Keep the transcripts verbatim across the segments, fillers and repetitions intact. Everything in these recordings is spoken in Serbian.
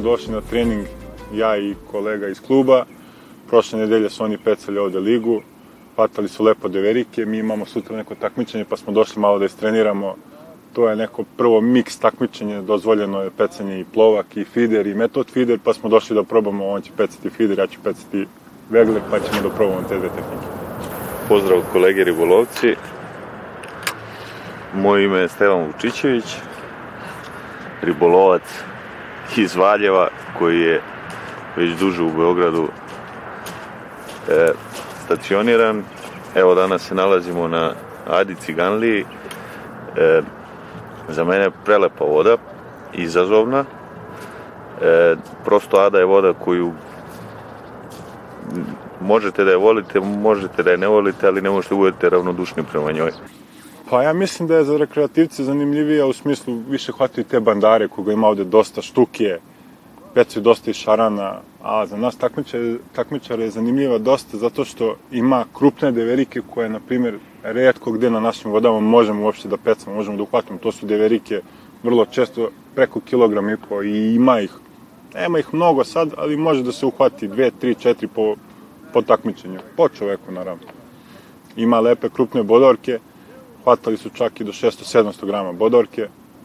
smo došli na trening, ja i kolega iz kluba. Prošle nedelje su oni pecali ovde ligu, hvatali su lepo deverike, mi imamo sutra neko takmičenje pa smo došli malo da istreniramo. To je neko prvo miks takmičenje, dozvoljeno je pecanje i plovak, i feeder, i metod feeder, pa smo došli da probamo, on će pecati feeder, ja ću pecati vegler, pa ćemo da probamo te dve tehnike. Pozdrav kolege ribolovci, moje ime je Stevan Vučićević, ribolovac iz Valjeva koji je već duže u Beogradu e, stacioniran. Evo danas se nalazimo na Adi Ciganliji. E, za mene je prelepa voda, izazovna. E, prosto Ada je voda koju možete da je volite, možete da je ne volite, ali ne možete budete ravnodušni prema njoj. Pa ja mislim da je za rekreativce zanimljivija u smislu više hvataju te bandare koga ima ovde dosta, štuke, pecaju dosta i šarana, a za nas takmičare, takmičare je zanimljiva dosta zato što ima krupne deverike koje, na primjer, retko gde na našim vodama možemo uopšte da pecamo, možemo da uhvatimo. To su deverike vrlo često preko kilogram i po i ima ih, nema ih mnogo sad, ali može da se uhvati dve, tri, četiri po, po takmičenju, po čoveku naravno. Ima lepe krupne bodorke, hvatali su čak i do šesto sedamsto grama bodorke.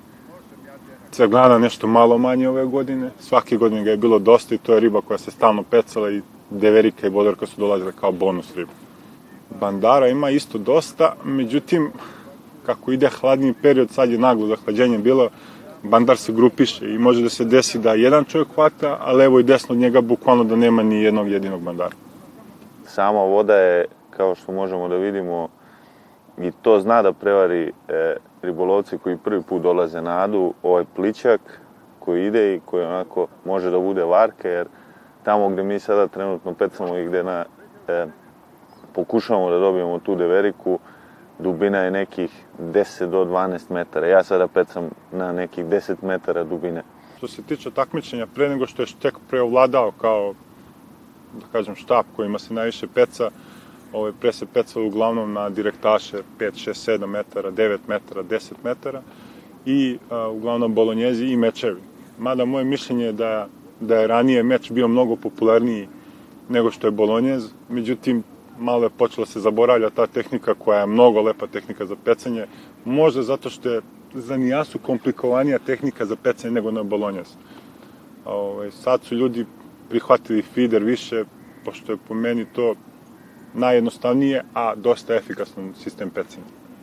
Ceglana nešto malo manje ove godine, svake godine ga je bilo dosta i to je riba koja se stalno pecala i deverika i bodorka su dolazile kao bonus riba. Bandara ima isto dosta, međutim, kako ide hladniji period, sad je naglo zahlađenje bilo, bandar se grupiše i može da se desi da jedan čovjek hvata, a levo i desno od njega bukvalno da nema ni jednog jedinog bandara. Sama voda je, kao što možemo da vidimo, i to zna da prevari e, ribolovci koji prvi put dolaze na Adu, ovaj plićak koji ide i koji onako može da bude varka, jer tamo gde mi sada trenutno pecamo i gde na, e, pokušavamo da dobijemo tu deveriku, dubina je nekih deset do dvanaest metara. Ja sada pecam na nekih deset metara dubine. Što se tiče takmičenja, pre nego što je štek preovladao kao, da kažem, štap kojima se najviše peca, Ove, pre se pecalo uglavnom na direktaše pet, šest, sedam metara, devet metara, deset metara i a, uglavnom bolonjezi i mečevi. Mada moje mišljenje je da, da je ranije meč bio mnogo popularniji nego što je bolonjez, međutim malo je počela se zaboravlja ta tehnika koja je mnogo lepa tehnika za pecanje, možda zato što je za nijansu komplikovanija tehnika za pecanje nego na bolonjez. Ove, sad su ljudi prihvatili feeder više, pošto je po meni to najjednostavnije, a dosta efikasan sistem pecanja.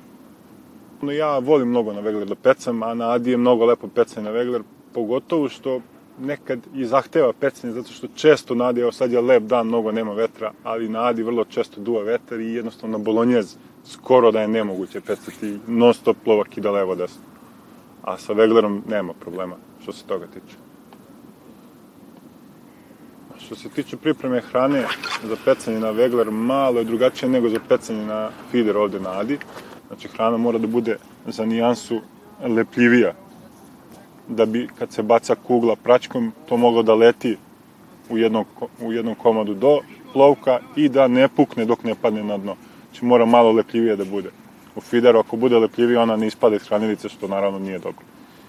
Ja volim mnogo na vegler da pecam, a na Adi je mnogo lepo pecanje na vegler, pogotovo što nekad i zahteva pecanje, zato što često na Adi, evo sad je lep dan, mnogo nema vetra, ali na Adi vrlo često duva vetar i jednostavno na bolonjez skoro da je nemoguće pecati, non stop plovak ide levo desno. A sa veglerom nema problema što se toga tiče. Što se tiče pripreme hrane za pecanje na vegler, malo je drugačije nego za pecanje na feeder ovde na Adi. Znači, hrana mora da bude za nijansu lepljivija, da bi kad se baca kugla praćkom, to moglo da leti u jednom, u jednom komadu do plovka i da ne pukne dok ne padne na dno. Znači, mora malo lepljivije da bude. U feederu, ako bude lepljivije, ona ne ispada iz hranilice, što naravno nije dobro.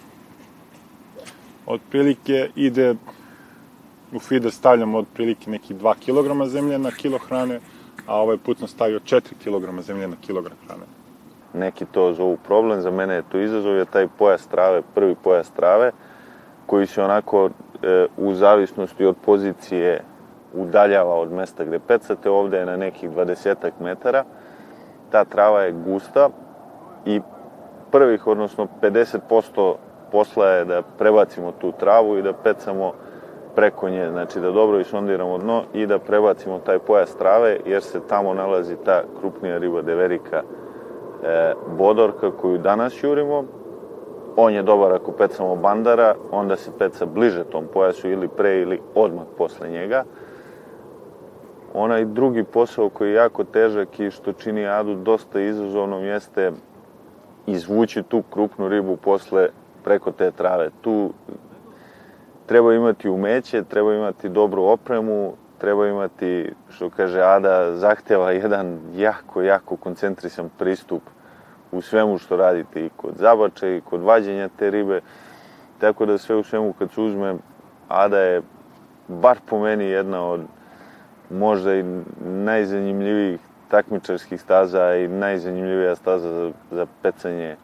Otprilike ide... U feeder stavljamo otprilike nekih dva kilograma zemlje na kilo hrane, a ovaj put sam stavio četiri kilograma zemlje na kilogram hrane. Neki to zovu problem, za mene je to izazov, je taj pojas trave, prvi pojas trave, koji se onako e, u zavisnosti od pozicije udaljava od mesta gde pecate, ovde je na nekih dvadesetak metara. Ta trava je gusta i prvih, odnosno pedeset posto posla je da prebacimo tu travu i da pecamo preko nje, znači da dobro isondiramo dno i da prebacimo taj pojas trave, jer se tamo nalazi ta krupnija riba deverika e, bodorka koju danas jurimo. On je dobar ako pecamo bandara, onda se peca bliže tom pojasu ili pre ili odmah posle njega. Onaj drugi posao koji je jako težak i što čini Adu dosta izazovnom jeste izvući tu krupnu ribu posle preko te trave. Tu treba imati umeće, treba imati dobru opremu, treba imati, što kaže Ada, zahteva jedan jako, jako koncentrisan pristup u svemu što radite, i kod zabačaja i kod vađenja te ribe. Tako da sve u svemu kad se uzme, Ada je, bar po meni, jedna od možda i najzanimljivijih takmičarskih staza i najzanimljivija staza za, za pecanje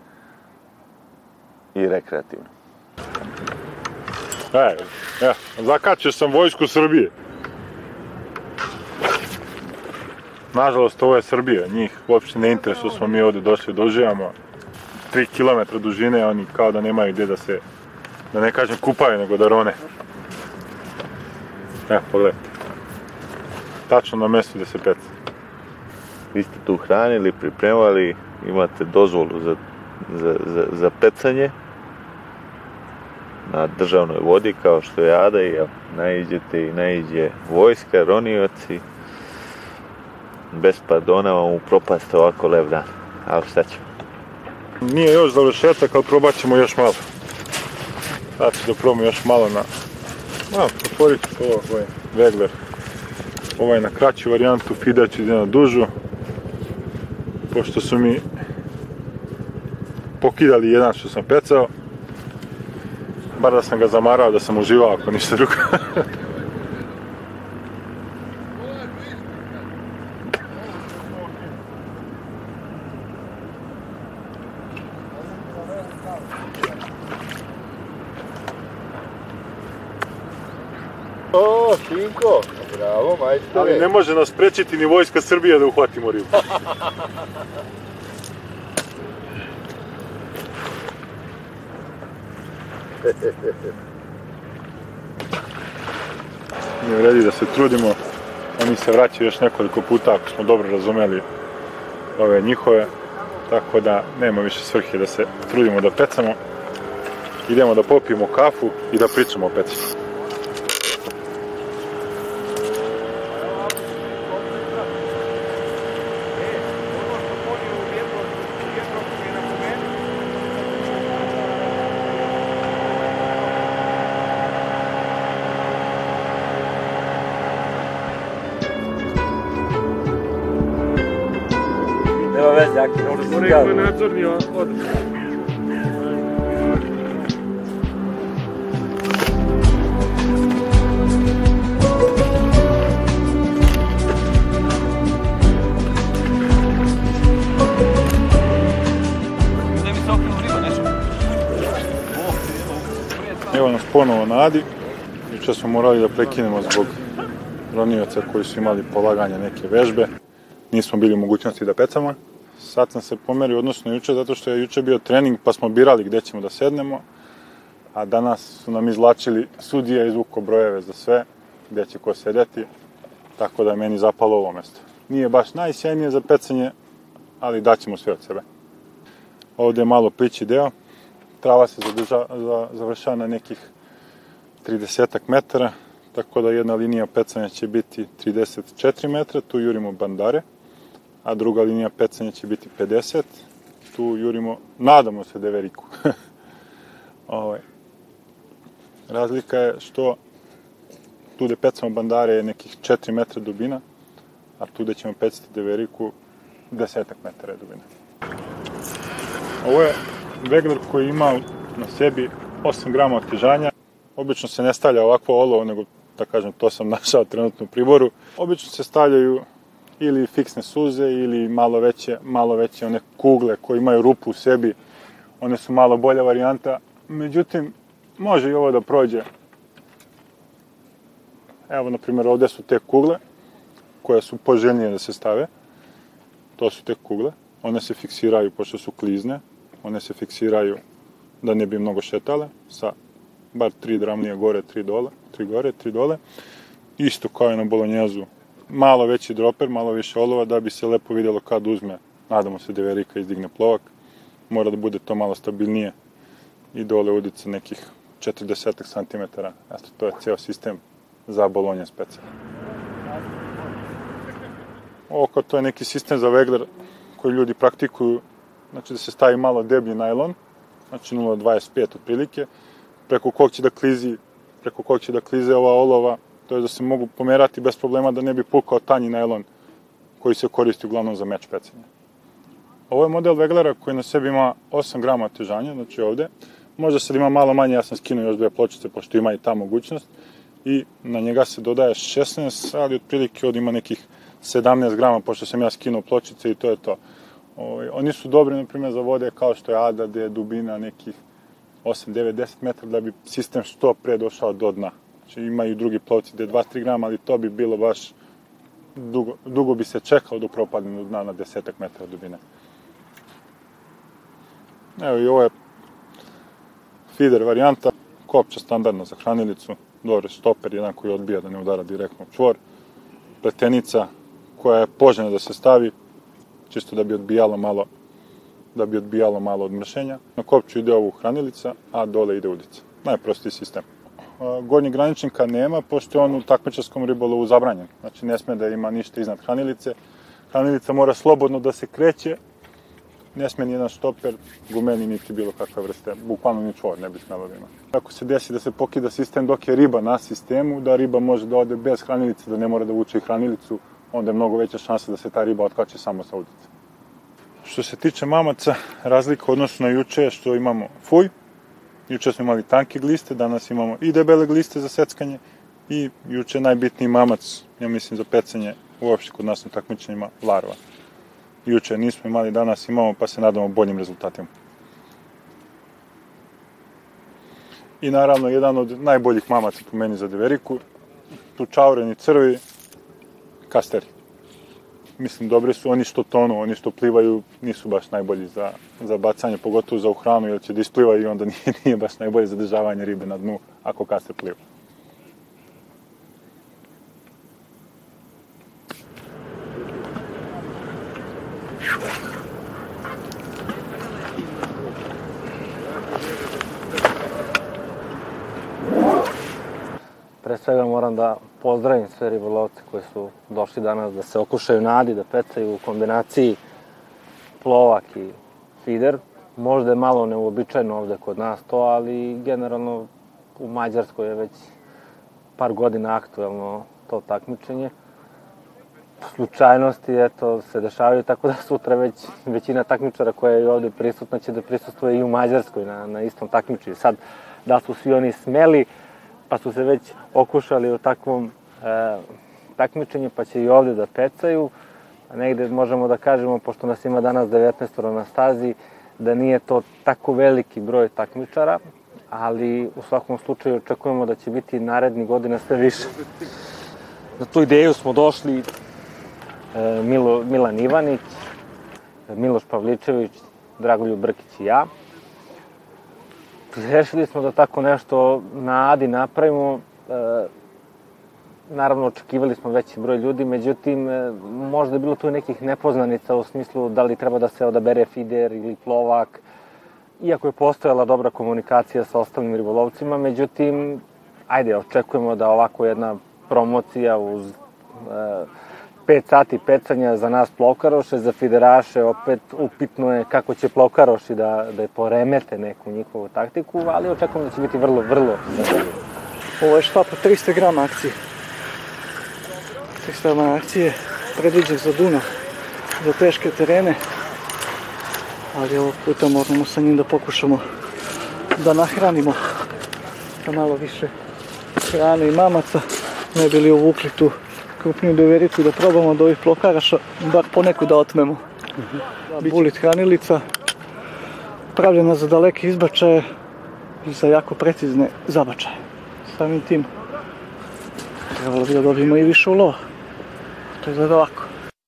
i rekreativno. E, ja, zakačio sam vojsku Srbije. Nažalost, ovo je Srbija, njih uopšte ne interesuje, smo mi ovde došli da uživamo. Tri kilometra dužine, oni kao da nemaju gdje da se, da ne kažem kupaju, nego da rone. Evo, pogledajte. Tačno na mjestu gdje se peca. Vi ste tu hranili, pripremali, imate dozvolu za, za, za, za pecanje na državnoj vodi, kao što je Ada, i naiđete i naiđe vojska, ronioci. Bez pardona vam upropaste ovako lep dan. Ali šta ćemo? Nije još završetak, ali probat ćemo još malo. Sad ću da probamo još malo na... A, otvorit ću ovo, ovaj Wegler. Ovaj na kraću varijantu, Fida ću na dužu. Pošto su mi pokidali jedan što sam pecao. Bar da sam ga zamarao, da sam uživao, ako ništa drugo. O, Finko, bravo, majstore. Ali ne može nas sprečiti ni vojska Srbije da uhvatimo ribu. Ne vredi da se trudimo, oni se vraćaju još nekoliko puta ako smo dobro razumeli ove njihove, tako da nema više svrhe da se trudimo da pecamo. Idemo da popijemo kafu i da pričamo o pecanju. Nema veze, Aki, možda se Mora ima nadzorni odbor. Evo nas ponovo na Adi. Jučer smo morali da prekinemo zbog ronioca koji su imali polaganje neke vežbe. Nismo bili u mogućnosti da pecamo. Sad sam se pomerio odnosno juče, zato što je juče bio trening, pa smo birali gdje ćemo da sednemo. A danas su nam izvlačili sudije, izvuko brojeve za sve, gdje će ko sedeti. Tako da je meni zapalo ovo mjesto. Nije baš najsjajnije za pecanje, ali daćemo sve od sebe. Ovdje je malo plići deo. Trava se zadrža, za, završava na nekih tridesetak metara, tako da jedna linija pecanja će biti trideset četiri metra, tu jurimo bandare, a druga linija pecanja će biti pedeset, tu jurimo, nadamo se, deveriku. Ovaj. Razlika je što tu gde pecamo bandare je nekih četiri metra dubina, a tu gde ćemo pecati deveriku desetak metara je dubina. Ovo je Wegler koji ima na sebi osam grama otežanja. Obično se ne stavlja ovakvo olovo, nego, da kažem, to sam našao trenutno u priboru. Obično se stavljaju ili fiksne suze ili malo veće, malo veće one kugle koje imaju rupu u sebi. One su malo bolja varijanta. Međutim, može i ovo da prođe. Evo, na primjer, ovdje su te kugle koje su poželjnije da se stave. To su te kugle. One se fiksiraju, pošto su klizne. One se fiksiraju da ne bi mnogo šetale, sa bar tri dramlije gore, tri dole, tri gore, tri dole. Isto kao i na bolonjezu. Malo veći droper, malo više olova, da bi se lepo vidjelo kad uzme, nadamo se, deverika izdigne plovak. Mora da bude to malo stabilnije i dole udica nekih četrdeset centimetara. Eto, to je ceo sistem za bolonje specijalno. Ovo kao to je neki sistem za Wegler koji ljudi praktikuju. Znači da se stavi malo deblji najlon, znači nula zarez dvadeset pet otprilike, preko kog će da klizi, preko kog će da klize ova olova, to je da se mogu pomerati bez problema da ne bi pukao tanji najlon koji se koristi uglavnom za meč pecanja. Ovo je model Weglera koji na sebi ima osam grama otežanja, znači ovde. Možda sad ima malo manje, ja sam skinuo još dve pločice, pošto ima i ta mogućnost. I na njega se dodaje šesnaest, ali otprilike od ima nekih sedamnaest grama, pošto sam ja skinuo pločice i to je to. O, oni su dobri, na primjer, za vode kao što je Ada, gde je dubina nekih osam, devet, deset metara, da bi sistem što pre došao do dna. Znači ima i drugi plovci gde je dva do tri grama, ali to bi bilo baš, dugo, dugo bi se čekalo dok propadne do dna na desetak metara dubine. Evo i ovo je feeder varijanta, kopča standardna za hranilicu, dobro stoper, jedan koji odbija da ne udara direktno u čvor, pletenica koja je poželjna da se stavi, čisto da bi odbijalo malo, da bi odbijalo malo od mršenja. Na kopču ide ovu hranilica, a dole ide udica. Najprostiji sistem. Gornjeg graničnika nema, pošto je on u takmičarskom ribolovu zabranjen. Znači ne sme da ima ništa iznad hranilice. Hranilica mora slobodno da se kreće, ne sme ni jedan štoper, gumeni, niti bilo kakve vrste, bukvalno ni čvor ne bi smelo da ima. Ako se desi da se pokida sistem dok je riba na sistemu, da riba može da ode bez hranilice, da ne mora da vuče i hranilicu, onda je mnogo veća šansa da se ta riba otkače samo sa udice. Što se tiče mamaca, razlika u odnosu na juče je što imamo fuj. Juče smo imali tanke gliste, danas imamo i debele gliste za seckanje i juče najbitniji mamac, ja mislim, za pecanje uopšte kod nas na takmičenjima, larva. Juče nismo imali, danas imamo, pa se nadamo boljim rezultatima. I naravno, jedan od najboljih mamaca po meni za deveriku, tučaureni crvi, kasteri. Mislim, dobri su oni što tonu, oni što plivaju nisu baš najbolji za, za bacanje, pogotovo za uhranu, jer će da isplivaju i onda nije, nije baš najbolje za državanje ribe na dnu ako kaster pliva. Pre svega moram da pozdravim sve ribolovce koji su došli danas da se okušaju na Adi, da pecaju u kombinaciji plovak i feeder. Možda je malo neuobičajeno ovde kod nas to, ali generalno u Mađarskoj je već par godina aktuelno to takmičenje. Slučajnosti, eto, se dešavaju, tako da sutra već većina takmičara koja je ovde prisutna će da prisustuje i u Mađarskoj na, na istom takmičenju. Sad, da su svi oni smeli, pa su se već okušali u takvom e, takmičenju, pa će i ovde da pecaju. A negde možemo da kažemo, pošto nas ima danas devetnaest na stazi, da nije to tako veliki broj takmičara, ali u svakom slučaju očekujemo da će biti narednih godina sve više. Na tu ideju smo došli e, Milo, Milan Ivanić, Miloš Pavličević, Dragoljub Brkić i ja. Rešili smo da tako nešto na Adi napravimo. E, naravno, očekivali smo veći broj ljudi, međutim, e, možda je bilo tu nekih nepoznanica u smislu da li treba da se odabere feeder ili plovak, iako je postojala dobra komunikacija sa ostalim ribolovcima, međutim, ajde, očekujemo da ovako jedna promocija uz e, pet sati pecanja za nas plovkaroše, za fideraše opet upitno je kako će plovkaroši da, da poremete neku njihovu taktiku, ali očekujemo da će biti vrlo, vrlo zanimljivo. Ovo je štapa tristo grama akcije. tristo grama akcije, predviđen za Dunav, za teške terene, ali ovog puta moramo sa njim da pokušamo da nahranimo sa malo više hrane i mamaca, ne bi li uvukli tu krupniju devericu, da probamo od ovih plokaraša bar poneku da otmemo. Bulit hranilica, pravljena za daleke izbačaje i za jako precizne zabačaje. Samim tim trebalo bi da dobijemo i više ulova. To izgleda ovako.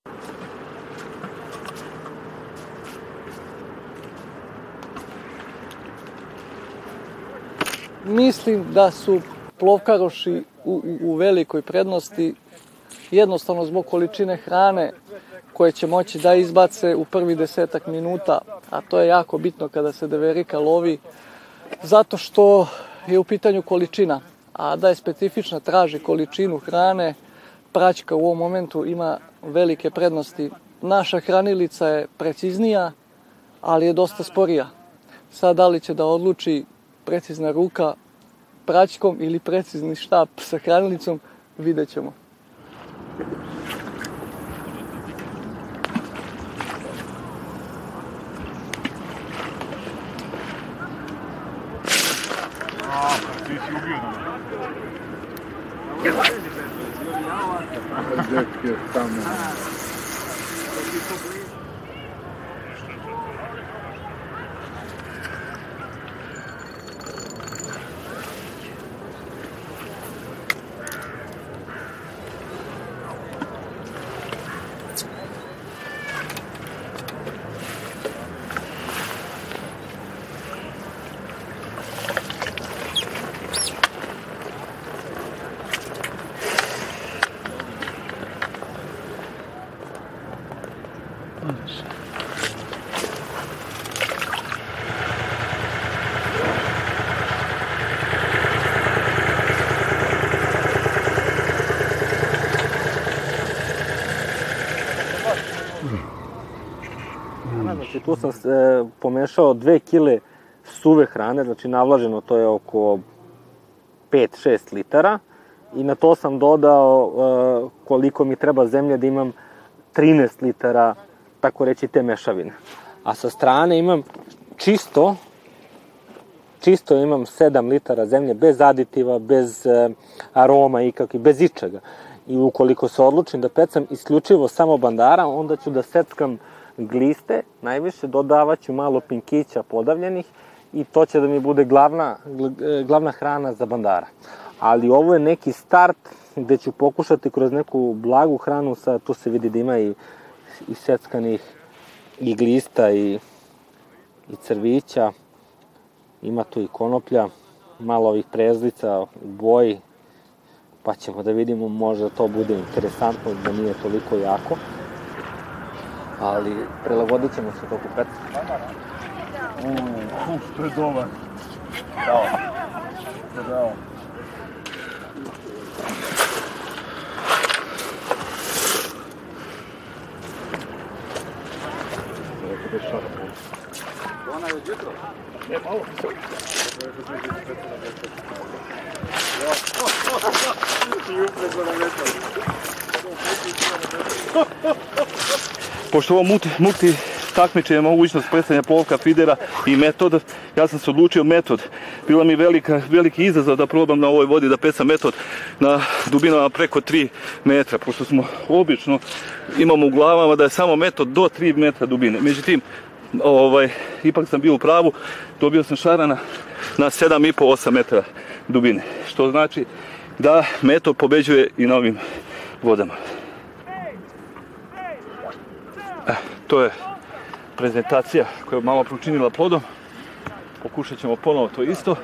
Mislim da su plovkaroši u, u, u velikoj prednosti, jednostavno zbog količine hrane koje će moći da izbace u prvi desetak minuta, a to je jako bitno kada se deverika lovi, zato što je u pitanju količina, a da je specifična traži količinu hrane, praćka u ovom momentu ima velike prednosti. Naša hranilica je preciznija, ali je dosta sporija. Sad da li će da odluči precizna ruka praćkom ili precizni štap sa hraniliicom, vidjet ćemo. si ubio nam. Znači, tu sam e, pomešao dve kile suve hrane, znači navlaženo to je oko pet šest litara i na to sam dodao e, koliko mi treba zemlje da imam trinaest litara, tako reći, te mešavine. A sa strane imam čisto, čisto imam sedam litara zemlje, bez aditiva, bez e, aroma ikakvi, bez ičega. I ukoliko se odlučim da pecam isključivo samo bandara, onda ću da seckam gliste, najviše dodavaću malo pinkića podavljenih i to će da mi bude glavna, glavna hrana za bandara. Ali ovo je neki start gde ću pokušati kroz neku blagu hranu, sa, tu se vidi da ima i, i seckanih i glista i, i crvića, ima tu i konoplja, malo ovih prezlica u boji, pa ćemo da vidimo, možda to bude interesantno, da nije toliko jako. Ali prilagodit ćemo se toku peca. Uuu, što je dobar. Bravo. Bravo. Ona je od jutro? Ne, malo. I upreko na metar. Pošto ovo multi, multi takmičenje, mogućnost predstavljanja plovka, fidera i metod, ja sam se odlučio metod. Bila mi velika, veliki izazov da probam na ovoj vodi da pecam metod na dubinama preko tri metra, pošto smo obično imamo u glavama da je samo metod do tri metra dubine. Međutim, ovaj, ipak sam bio u pravu, dobio sam šarana na sedam i po do osam metara dubine, što znači da metod pobeđuje i na ovim vodama. E, to je prezentacija koja je malo učinila plodom. Pokušat ćemo ponovo to isto.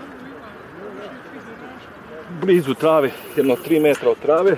Blizu trave, jedno tri metra od trave.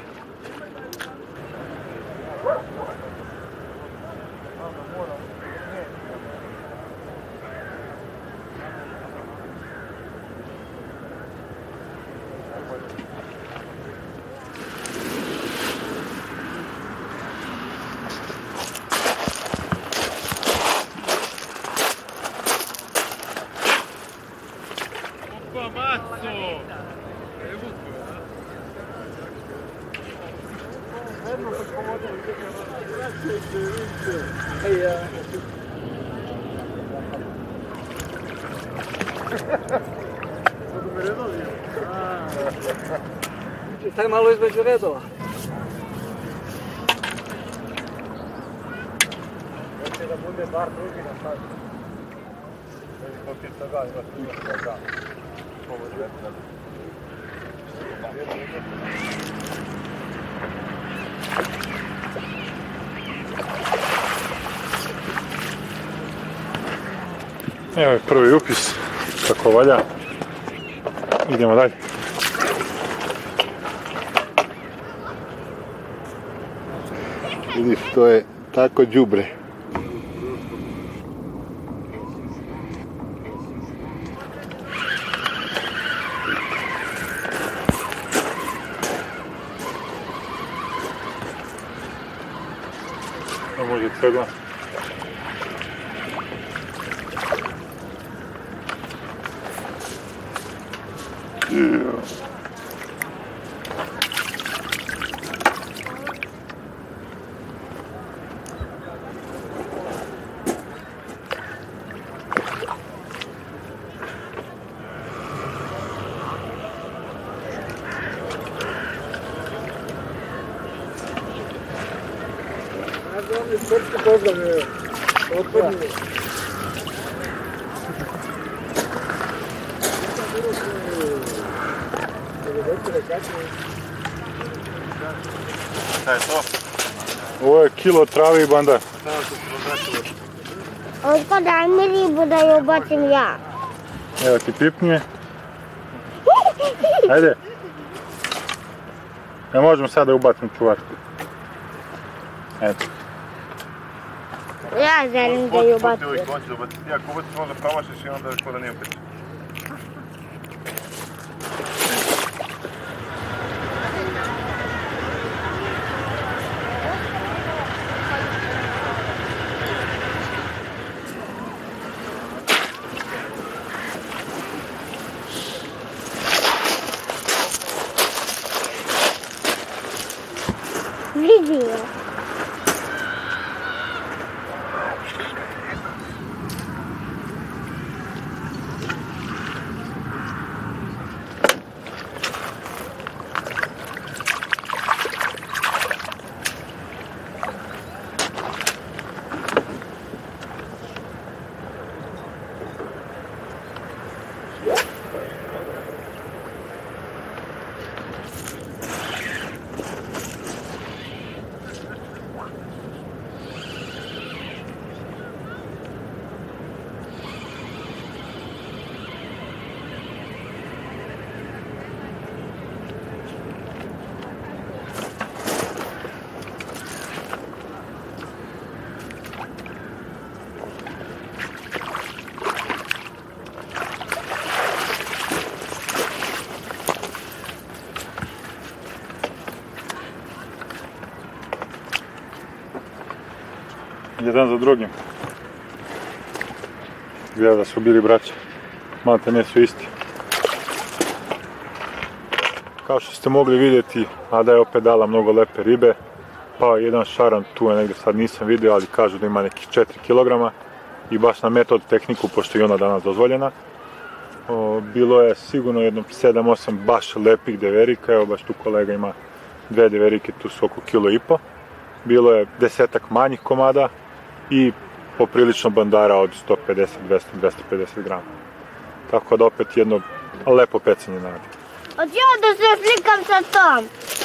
Taj malo između redova. Hoće da bude bar drugi na sad. To ti se da, ima tu da da. Ovo je vetra. Evo je prvi upis, kako valja. Idemo dalje. Vidiš, to je tako đubre. A može cegla. Šta je to? Ovo je kilo trave i bandar. Otko, daj mi ribu da ju ubacim ja. Evo ti pipnije. Ajde. Ja možemo sad da ubacim čuvačku. Eto. Ja želim da ju ubacim. Ti ako ubaciš možda promašiš i onda ko da nije opet. Vidi je. Jedan za drugim. Gleda da su bili braća. Malte ne su isti. Kao što ste mogli vidjeti, Ada je opet dala mnogo lepe ribe. Pa jedan šaran tu je negdje, sad nisam vidio, ali kažu da ima nekih četiri kilograma. I baš na metod tehniku, pošto je ona danas dozvoljena. O, bilo je sigurno jedno sedam osam baš lepih deverika. Evo baš tu kolega ima dve deverike, tu su oko kilo i po. Bilo je desetak manjih komada i poprilično bandara od sto pedeset, dvjesto, dvjesto pedeset grama. Tako da opet jedno lepo pecanje naradi. Hoću ja da se slikam sa tom?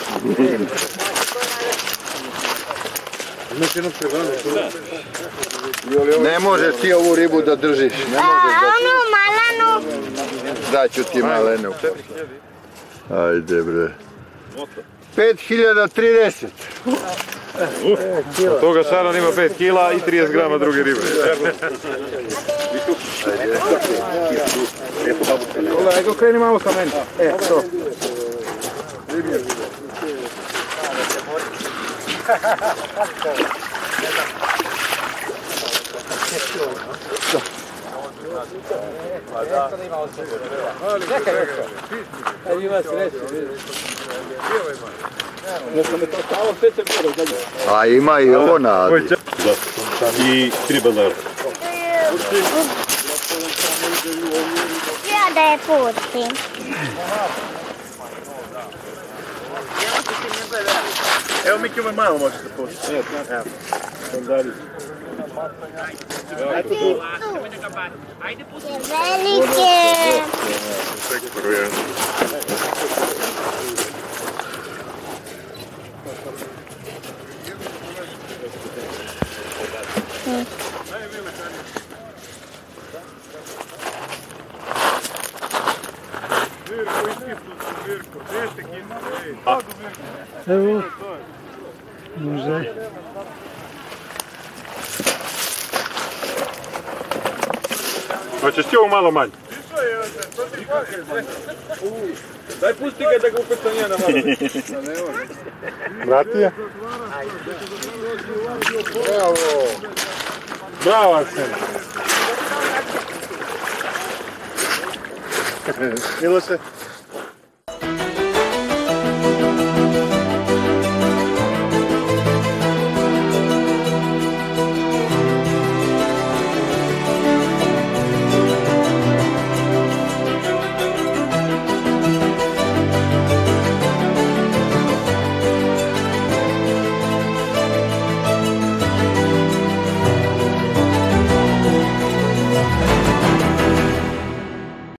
Ne možeš ti ovu ribu da držiš. Ne možeš da... Onu malenu. Daću ti malenu. Ajde bre. pet hiljada trideset. Od toga šaran ima pet kila i trideset grama druge ribe. Ego kreni malo ka meni. E, to. A ima i ovo na Adi. I tri bandara. Ja da je pustim. Evo Miki, ovo malo možeš da pustiti. Evo. Bandari. Velike. Evo, može. Hoćeš ti ovo malo manje? Daj pusti ga da ga upeta nije na malo. Vrati je. Bravo. Bravo, Arsen. Miloše.